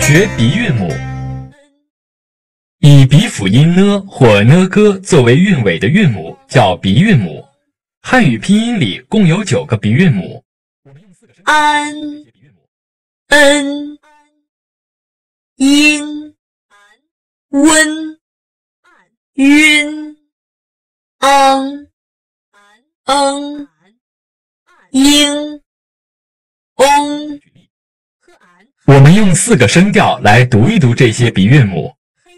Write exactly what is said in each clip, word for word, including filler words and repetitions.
学鼻韵母，以鼻辅音呢或呢歌作为韵尾的韵母叫鼻韵母。汉语拼音里共有九个鼻韵母。 安、恩、音、温、晕、昂、嗯、应、翁。 我们用四个声调来读一读这些鼻韵母。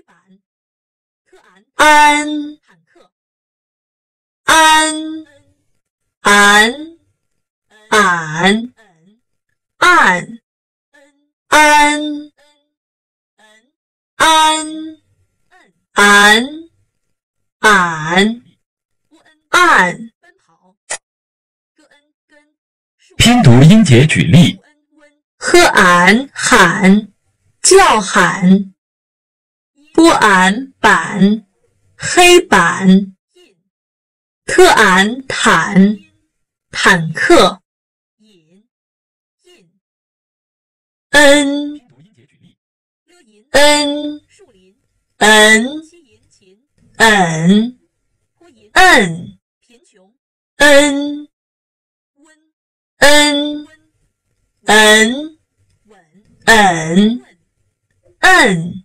安、安、俺、俺、按、安、安、俺、俺、按。 拼读音节举例： 喝俺喊，叫喊；拨俺板，黑板；特俺坦，坦克；恩、恩、恩、恩、恩、恩、恩、恩、嗯、嗯。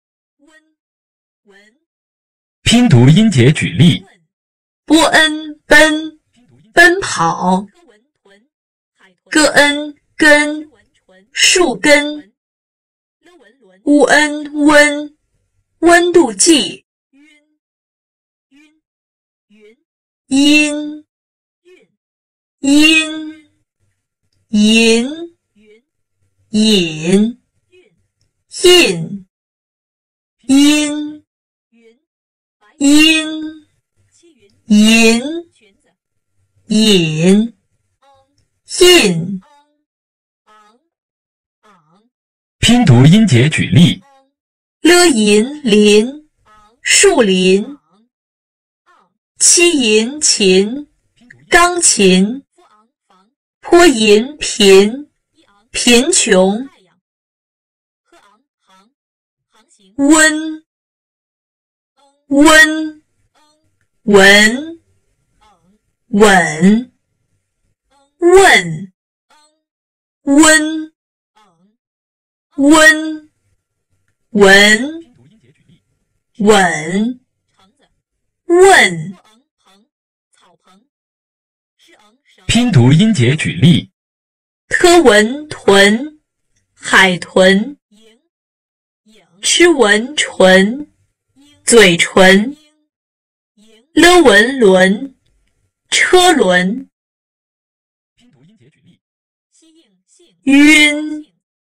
拼读音节举例： 波恩奔，奔跑；戈恩根，树根；乌恩温，温度计；阴、阴、银、引、印、因、因、银、引、印。 拼读音节举例： 了银林，树林；七银琴，钢琴；坡银贫，贫穷；温、温、文、稳、问、温、温、文、稳、问。 拼读音节举例： 特文豚，海豚；吃文唇，嘴唇；了文轮，车轮；晕、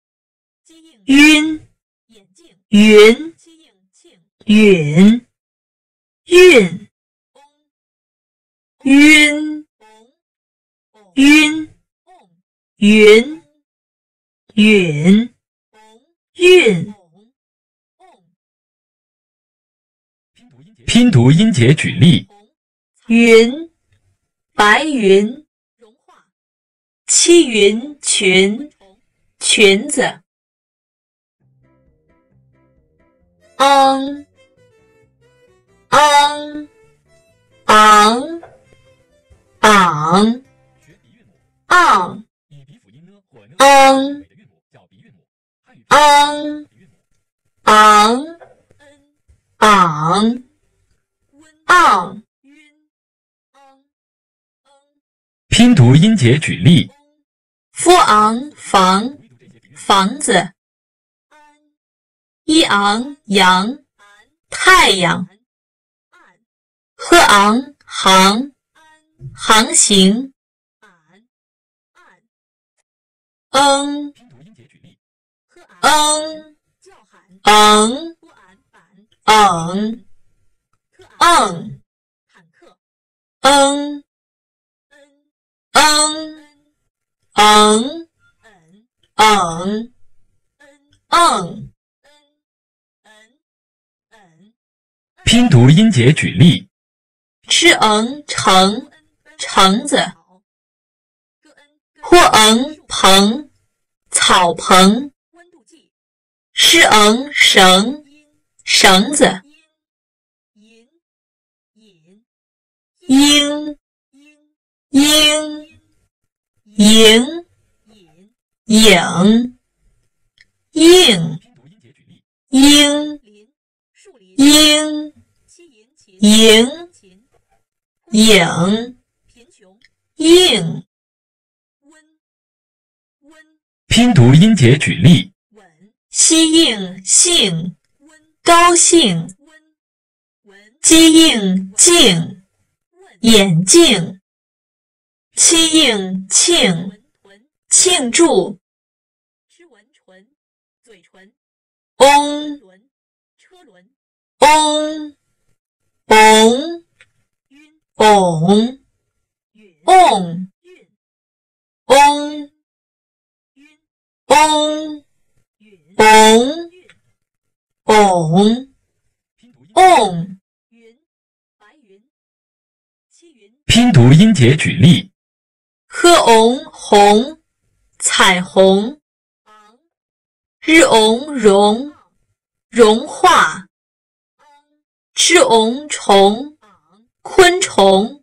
晕、云、允、韵、晕、晕、云、允、韵。 拼读音节举例： 云、白云；七云裙，裙子；昂、昂、昂、昂、昂、昂、昂、昂、昂、昂。 拼读音节举例： 夫昂房，房子；一昂阳，太阳；喝昂航，航行；嗯、嗯、嗯、嗯、嗯、嗯、嗯、嗯、嗯、嗯。 拼读音节举例： 吃嗯橙，橙子；坡嗯棚，草棚； 诗昂绳，绳子。莺，莺，迎，影，应，莺，莺，迎，影，应。 拼读音节举例： 西应性，高兴，鸡应镜，眼镜，七应庆，庆祝，翁，翁，翁，翁，翁，翁，翁，翁，翁，翁。 拼读音节举例： 呵翁红，彩虹，日翁融，融化，吃翁虫，昆虫。